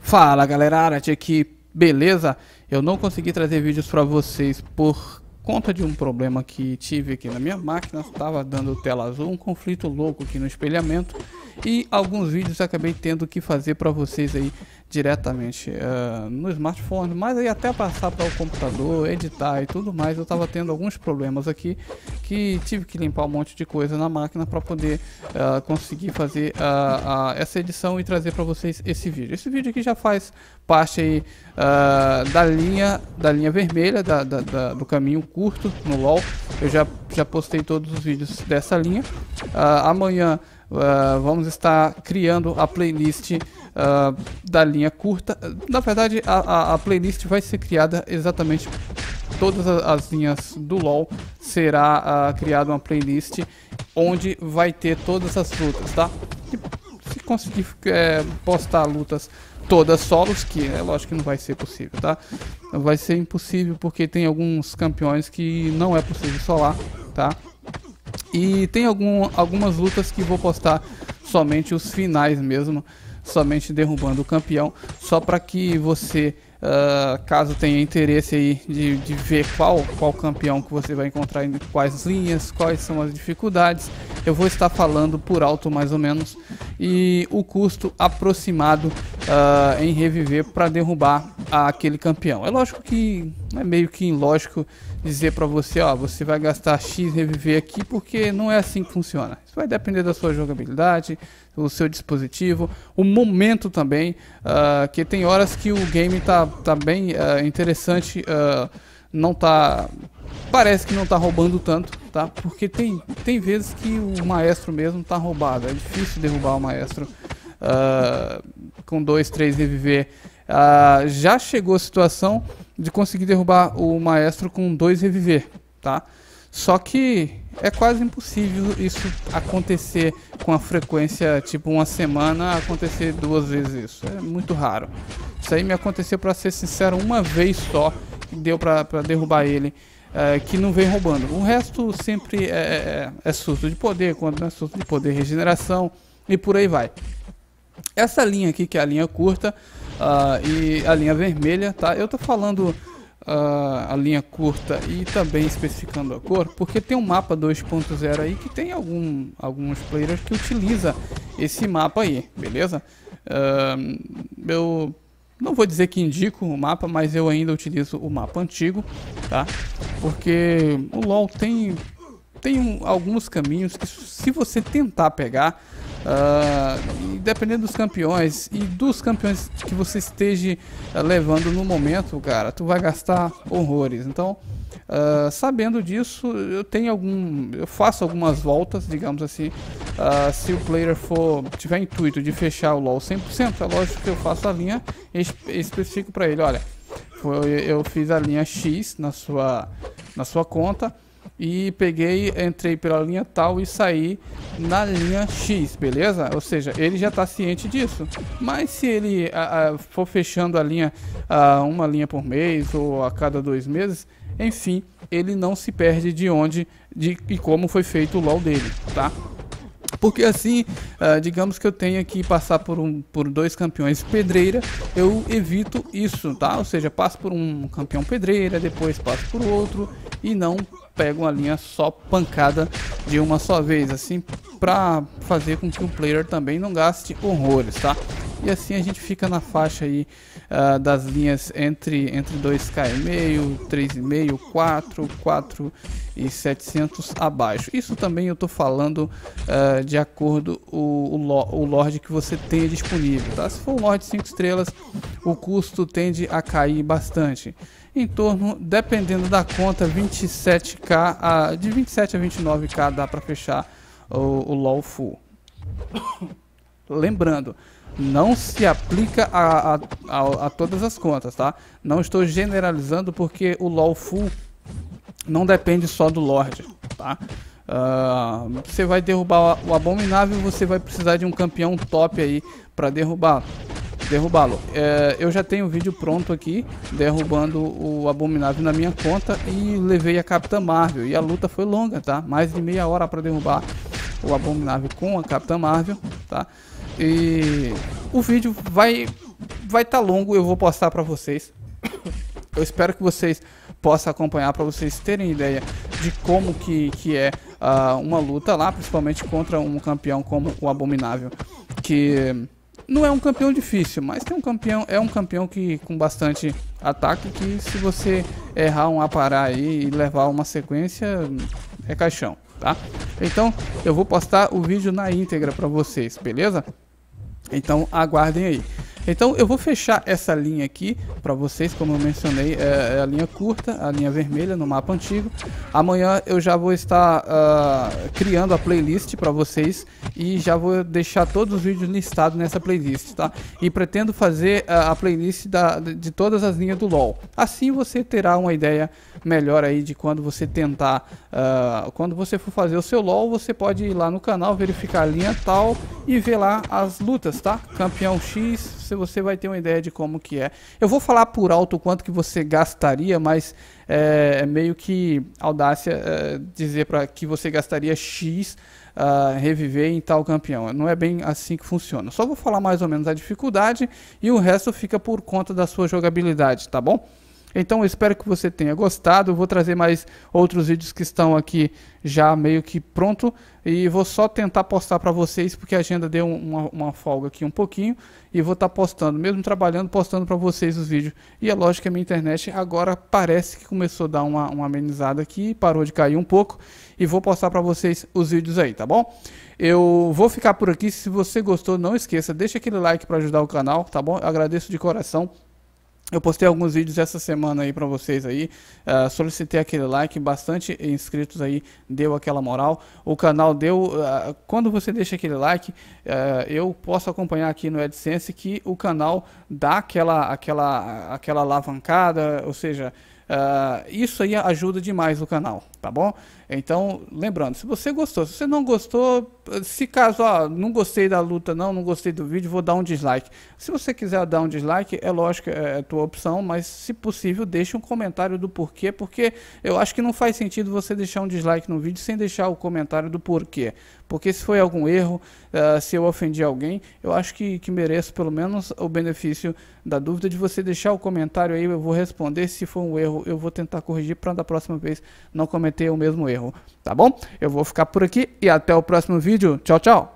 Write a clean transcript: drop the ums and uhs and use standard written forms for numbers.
Fala galera, Arat aqui, beleza? Eu não consegui trazer vídeos para vocês por conta de um problema que tive aqui na minha máquina. Estava dando tela azul, um conflito louco aqui no espelhamento, e alguns vídeos acabei tendo que fazer para vocês aí diretamente no smartphone, mas aí até passar para o computador, editar e tudo mais, eu estava tendo alguns problemas aqui que tive que limpar um monte de coisa na máquina para poder conseguir fazer essa edição e trazer para vocês esse vídeo. Esse vídeo aqui já faz parte aí da linha vermelha do caminho curto no LoL. Eu já postei todos os vídeos dessa linha. Amanhã vamos estar criando a playlist da linha curta. Na verdade, a playlist vai ser criada exatamente todas as linhas do LoL. Será criada uma playlist onde vai ter todas as lutas, tá? E se conseguir postar lutas todas solos, que é lógico que não vai ser possível, tá? Vai ser impossível porque tem alguns campeões que não é possível solar, tá? E tem algumas lutas que vou postar somente os finais mesmo, somente derrubando o campeão, só para que você, caso tenha interesse aí de ver qual campeão que você vai encontrar em quais linhas, quais são as dificuldades, eu vou estar falando por alto mais ou menos, e o custo aproximado em reviver para derrubar aquele campeão. É lógico que é meio que ilógico dizer para você, ó, você vai gastar X reviver aqui, porque não é assim que funciona. Isso vai depender da sua jogabilidade, do seu dispositivo, o momento também, que tem horas que o game tá bem interessante, não tá, parece que não tá roubando tanto, tá? Porque tem vezes que o maestro mesmo tá roubado, é difícil derrubar o maestro com 2, 3 reviver. Já chegou a situação de conseguir derrubar o maestro com 2 reviver, tá? Só que é quase impossível isso acontecer com a frequência, tipo uma semana acontecer 2 vezes isso. É muito raro. Isso aí me aconteceu, para ser sincero, uma vez só, que deu pra derrubar ele, que não vem roubando. O resto sempre é surto de poder, quando não é surto de poder, regeneração e por aí vai. Essa linha aqui, que é a linha curta, e a linha vermelha, tá? Eu tô falando a linha curta e também especificando a cor, porque tem um mapa 2.0 aí que tem alguns players que utiliza esse mapa aí, beleza? Eu não vou dizer que indico o mapa, mas eu ainda utilizo o mapa antigo, tá? Porque o LoL tem alguns caminhos que, se você tentar pegar, e dependendo dos campeões e dos campeões que você esteja levando no momento, cara, tu vai gastar horrores. Então, sabendo disso, eu faço algumas voltas, digamos assim. Se o player tiver intuito de fechar o LoL 100%, é lógico que eu faço a linha e especifico para ele, olha, eu fiz a linha X na sua conta, e entrei pela linha tal e saí na linha X, beleza? Ou seja, ele já está ciente disso. Mas se ele for fechando a linha, uma linha por mês ou a cada 2 meses, enfim, ele não se perde e como foi feito o LoL dele, tá? Porque assim, digamos que eu tenha que passar por 2 campeões pedreira, eu evito isso, tá? Ou seja, passo por um campeão pedreira, depois passo por outro e não pego uma linha só pancada de uma só vez, assim, pra fazer com que o player também não gaste horrores, tá? E assim a gente fica na faixa aí das linhas entre 2k e meio, 3,5, 4 e 700 abaixo. Isso também eu tô falando de acordo o Lorde que você tenha disponível, tá? Se for um Lorde 5 estrelas, o custo tende a cair bastante. Em torno, dependendo da conta, 27k, de 27 a 29k dá para fechar o LoL Full. Lembrando, não se aplica a todas as contas, tá? Não estou generalizando, porque o LoL Full não depende só do Lorde, tá? Você vai derrubar o Abominável, você vai precisar de um campeão top aí para derrubá-lo. Eu já tenho o vídeo pronto aqui derrubando o Abominável na minha conta e levei a Capitã Marvel, e a luta foi longa, tá? Mais de meia hora para derrubar o Abominável com a Capitã Marvel, tá? E o vídeo vai vai estar longo, eu vou postar para vocês. Eu espero que vocês possam acompanhar para vocês terem ideia de como que é uma luta lá, principalmente contra um campeão como o Abominável, que não é um campeão difícil, mas é um campeão que com bastante ataque, que se você errar um aparar aí e levar uma sequência, é caixão, tá? Então eu vou postar o vídeo na íntegra para vocês, beleza? Então aguardem aí. Então eu vou fechar essa linha aqui para vocês, como eu mencionei, é a linha curta, a linha vermelha no mapa antigo. Amanhã eu já vou estar criando a playlist para vocês e já vou deixar todos os vídeos listados nessa playlist, tá? E pretendo fazer a playlist de todas as linhas do LoL. Assim você terá uma ideia melhor aí de quando você tentar, quando você for fazer o seu LoL, você pode ir lá no canal, verificar a linha tal e ver lá as lutas, tá? Campeão X, você vai ter uma ideia de como que é. Eu vou falar por alto quanto que você gastaria, mas é meio que audácia dizer para que você gastaria X reviver em tal campeão. Não é bem assim que funciona. Só vou falar mais ou menos a dificuldade e o resto fica por conta da sua jogabilidade, tá bom? Então eu espero que você tenha gostado. Eu vou trazer mais outros vídeos que estão aqui já meio que pronto. E vou só tentar postar para vocês, porque a agenda deu uma folga aqui um pouquinho. E vou estar postando, mesmo trabalhando, postando para vocês os vídeos. E é lógico que a minha internet agora parece que começou a dar uma amenizada aqui. Parou de cair um pouco. E vou postar para vocês os vídeos aí, tá bom? Eu vou ficar por aqui. Se você gostou, não esqueça, deixa aquele like para ajudar o canal, tá bom? Eu agradeço de coração. Eu postei alguns vídeos essa semana aí pra vocês aí, solicitei aquele like, bastante inscritos aí, deu aquela moral. O canal deu, quando você deixa aquele like, eu posso acompanhar aqui no AdSense que o canal dá aquela alavancada, ou seja, isso aí ajuda demais o canal, tá bom? Então, lembrando, se você gostou, se você não gostou, se caso, não gostei da luta não gostei do vídeo, vou dar um dislike. Se você quiser dar um dislike, é lógico, é a tua opção, mas se possível, deixa um comentário do porquê, porque eu acho que não faz sentido você deixar um dislike no vídeo sem deixar o comentário do porquê. Porque se foi algum erro, se eu ofendi alguém, eu acho que mereço pelo menos o benefício da dúvida de você deixar o comentário aí, eu vou responder. Se for um erro, eu vou tentar corrigir para da próxima vez não cometer o mesmo erro, tá bom? Eu vou ficar por aqui e até o próximo vídeo. Tchau, tchau!